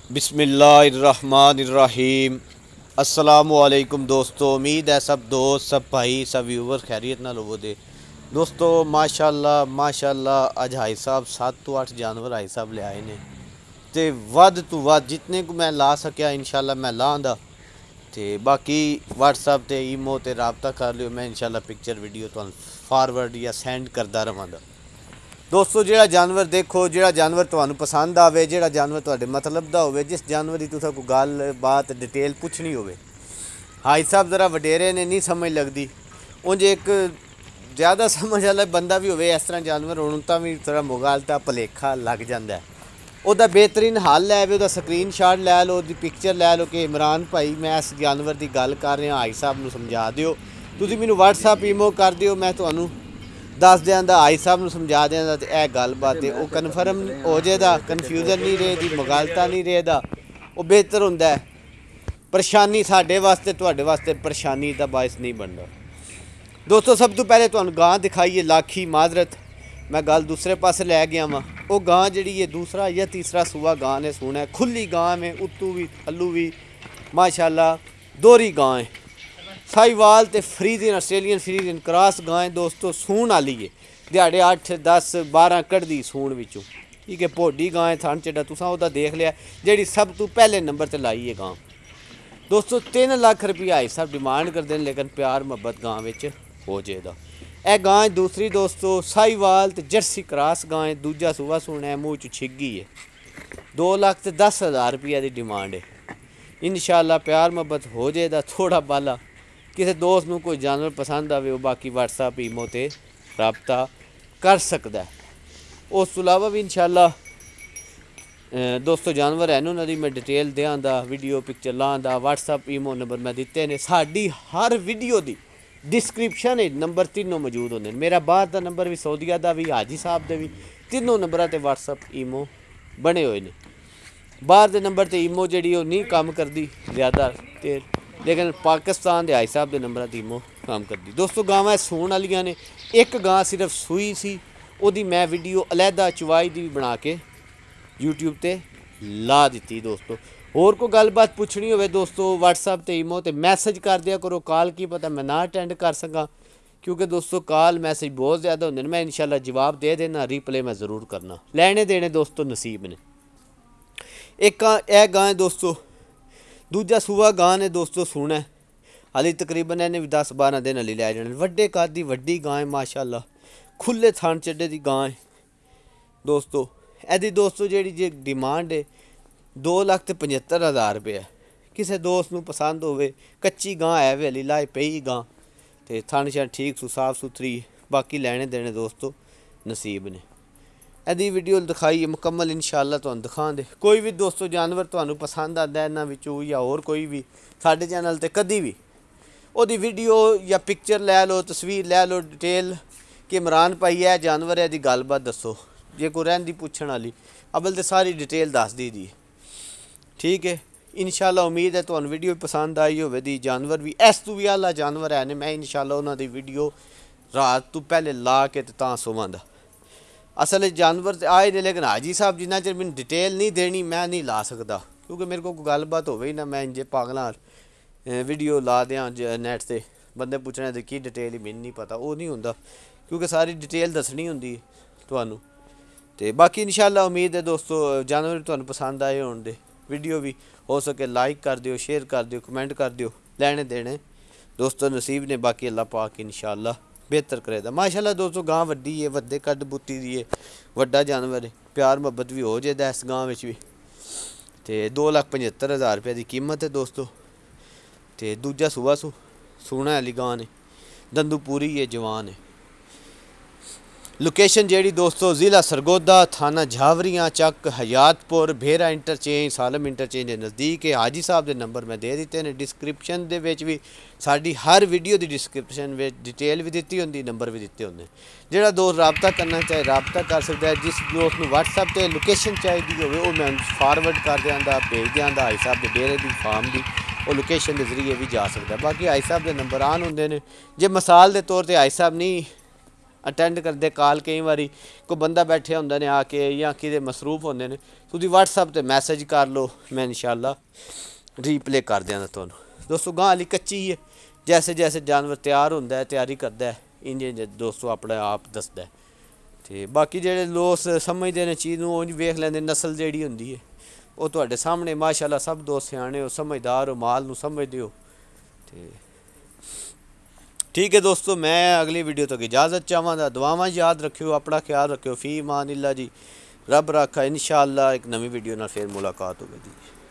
बिस्मिल्लाहिर्रहमानिर्रहीम। अस्सलामुअलैकुम दोस्तों, उम्मीद है सब दोस्त, सब भाई, सब व्यूवर खैरियत नाल होवोगे। दोस्तों माशाल्लाह माशाल्लाह अज हाई साहब 7 तो 8 जानवर हाई साहब ले आए ने ते वध तो वध जितने को मैं ला सकिया इंशाल्लाह मैं लाँगा। ते बाकी व्हाट्सएप ते ईमो ते राबता कर लियो, मैं इंशाल्लाह पिक्चर वीडियो तुहानूं फॉरवर्ड या सेंड करदा रहांगा। दोस्तों जिहड़ा जानवर देखो, जिहड़ा जानवर तुहानूं पसंद आवे, जिहड़ा जानवर तुहाडे मतलब दा होवे, जिस जानवर की तुसें कोई गल बात डिटेल पुछनी होवे। हाई साहब ज़रा वडेरे ने नहीं समझ लगदी, उंज एक ज़्यादा समझ वाला बंदा भी होवे इस तरह जानवर होण तां भी थोड़ा मुगालता भुलेखा लग जांदा है। ਉਹਦਾ बेहतरीन हल लै वे, ਉਹਦਾ स्क्रीनशॉट लै लो, ਉਹਦੀ पिक्चर लै लो कि इमरान भाई मैं इस जानवर की गल कर रहा, हाई साहब नूं समझा दिओ, तुसीं मैनूं WhatsApp ईमो कर दिओ, मैं तुहानूं दस दियांदा, हाई साहब नूं समझा दियांदा ते यह गल बात है वो कन्फर्म हो जाएगा, कन्फ्यूजन नहीं रहेगी, मुगालता नहीं रहेगा, वो बेहतर हुंदा है। परेशानी साडे वास्ते तुहाडे वास्ते परेशानी का बायस नहीं बनता। दोस्तों सब तो पहले तुहानूं गां दिखाइए, लाखी माजरत मैं गल दूसरे पासे लै गया वां। वो गां जिहड़ी है दूसरा या तीसरा सूआ गां ने सूना है, खुली गां में, उत्तू भी थल्लू भी माशाल्लाह दोहरी गां है। साहिवाल ते फ्रीजियन, आस्ट्रेलियन फ्रीजियन क्रॉस गां है दोस्तों, सूण वाली है, दिहाड़े 8 10 12 कढ़दी सूण विचों। ठीक है, भोडी गां है, थन चड्डा तुसां ओहदा देख लिया, जिहड़ी सब तो पहले नंबर ते लाई है गां। दोस्तों 3 लाख रुपया हाई साहब डिमांड करते हैं, लेकिन प्यार मुहब्बत गां विच हो जाएगा। यह गां दूसरी दोस्तों साहिवाल ते जर्सी क्रॉस गां है, दूजा सूआ सूना है, मूँह च छिग्गी है, 2,10,000 रुपया की डिमांड है। इंशाल्लाह प्यार मुहब्बत हो जाएगा थोड़ा बाला, किसी दोस्त नूं कोई जानवर पसंद आवे वो बाकी WhatsApp ईमो ते रबता कर सकता है। उस तो इलावा भी इंशाल्लाह दोस्तों जानवर है उन्होंने मैं डिटेल देंदा, वीडियो पिक्चर लाँदा, WhatsApp ईमो नंबर मैं दिते ने। साडी हर वीडियो की डिस्क्रिप्शन नंबर तीनों मौजूद होंगे, मेरा बाहर का नंबर भी, सऊदीया का भी, हाजी साहब के भी, तीनों नंबर पर WhatsApp ईमो बने हुए हैं। बाहर के नंबर पर ईमो जी नहीं काम करती ज़्यादा, लेकिन पाकिस्तान के हाई साहब के नंबर पर ईमो काम करती। दोस्तों गावां सूण वालियां ने, एक गां सिर्फ सूई सी, ओदी मैं वीडियो अलहदा चवाई की भी बना के यूट्यूब ते ला दी। दोस्तों होर कोई गलबात पुछनी हो दोस्तों WhatsApp ते ईमो ते मैसेज कर दिया करो, कॉल की पता मैं ना अटेंड कर सका, क्योंकि दोस्तों कॉल मैसेज बहुत ज़्यादा होंगे, मैं इंशाल्लाह जवाब दे देना, रिप्ले मैं ज़रूर करना, लेने देने दोस्तों नसीब ने। एक यह गां है दोस्तों, दूजा सूआ गां ने दोस्तों सूना है, हाली तकरीबन इन्हें भी 10-12 दिन हाली लै जाने। वड्डे कद दी वड्डी गां है माशाल्लाह, खुले थन चड्डे दी गां है दोस्तों। यदि दोस्तों जी डिमांड है 2,75,000 रुपया, किसी दोस्त नूं पसंद होवे, कच्ची गां है वे हली लाई पई गां ते थन शन ठीक सू साफ सुथरी, बाकी लैने देने दोस्तों नसीब ने। यदि वीडियो दिखाई मुकम्मल इंशाल्लाह तुहानूं दिखा दे। कोई भी दोस्तों जानवर तुहानूं पसंद आता है इन्हां विचों या होर कोई भी साडे चैनल ते कदी भी ओहदी वीडियो या पिक्चर लै लो, तस्वीर लै लो, डिटेल कि इमरान भाई है जानवर है दी गलबात दसो, जे कोई रहिंदी पुछण वाली अबल तो सारी डिटेल दस दी दी। ठीक है, इंशाल्लाह उम्मीद है तुहानूं वीडियो पसंद आई होवे दी। जानवर भी इस तू भी आला जानवर है ने, मैं इंशाल्लाह उन्हां दी वीडियो रात तो पहले ला के ते तां सोवांदा। असल जानवर तो आए ने, लेकिन हाजी साहब जिन्ना चर मैंने डिटेल नहीं देनी मैं नहीं ला सकता, क्योंकि मेरे को कोई गलबात हो ही ना, मैं इंजे पागलों वीडियो ला दें नैट से, बंदे पुछने दे की डिटेल ही मैनूं नहीं पता, वो नहीं होंदा, क्योंकि सारी डिटेल दसनी होंदी तुहानूं। ते बाकी इंशाल्लाह उम्मीद है दोस्तों जानवर तुहानूं पसंद आए होण दे। वीडियो भी हो सके लाइक कर दिओ, शेयर कर दिओ, कमेंट कर दिओ, लैने देने दोस्तों नसीब ने, बाकी अल्लाह पाक इंशाल्लाह बेहतर करेगा। माशाल्लाह दोस्तों गां वड्डी है, वड्डे कद बुत्ती दी है, वड्डा जानवर है, प्यार मुहब्बत भी हो जाएगा इस गां विच भी। ते 2,75,000 रुपये की कीमत है दोस्तों। ते दूजा सूआ सूना वाली गां ने, दंदू पूरी है, जवान है। लोकेशन जेड़ी दोस्तों ज़िला सरगोदा, थाना झावरियाँ, चक हयातपुर, भेरा इंटरचेंज, सालम इंटरचेंज के नज़दीक है। हाजी साहब के नंबर मैं दे दिते हैं, डिस्क्रिप्शन दे विच भी साडी हर वीडियो की डिस्क्रिप्शन में डिटेल भी दी होंगी, नंबर भी दिते होंगे। जिहड़ा दोस्त रबता करना चाहे रबता कर सकता है, जिस दोस्त को WhatsApp पर लोकेशन चाहिए हो मैं फॉरवर्ड कर दियांदा, भेज दियांदा हाई साहब के डेरे की फार्म की, वो लोकेशन के जरिए भी जा सकता है। बाकी हाई साहब के नंबर आन होंगे ने, जे मिसाल के तौर पर हाई साहब नहीं ਅਟੈਂਡ ਕਰਦੇ ਕਾਲ। ਕਈ ਵਾਰੀ ਕੋਈ ਬੰਦਾ ਬੈਠਿਆ ਹੁੰਦਾ ਨੇ ਆ ਕੇ ਜਾਂ ਕਿਤੇ ਮਸਰੂਫ ਹੁੰਦੇ ਨੇ, ਤੁਸੀਂ WhatsApp ਤੇ ਮੈਸੇਜ ਕਰ ਲਓ, ਮੈਂ ਇਨਸ਼ਾਅੱਲਾ ਰੀਪਲੇ ਕਰ ਦਿਆਂਗਾ ਤੁਹਾਨੂੰ। ਦੋਸਤੋ ਗਾਂ ਹਾਲੀ ਕੱਚੀ ਹੈ, जैसे जैसे जानवर तैयार होंदा है तैयारी करता है इंज इंज दोस्तों अपने आप दसदा है। तो बाकी जेह्ड़े लोग समझदे ने चीज़ नूं उंज वेख लैंदे, नस्ल जेह्ड़ी होंदी है वो तुहाडे सामने माशाअल्लाह सब दोस्त स्याणे हो, समझदार हो, माल नूं समझदे हो। तो ठीक है दोस्तों, मैं अगली वीडियो तक इजाज़त चाहवांगा। दुआवां याद रखियो, अपना ख्याल रखियो। फी मान अल्लाह जी, रब रखा। इंशाअल्लाह एक नवी वीडियो नाल फिर मुलाकात होगी जी।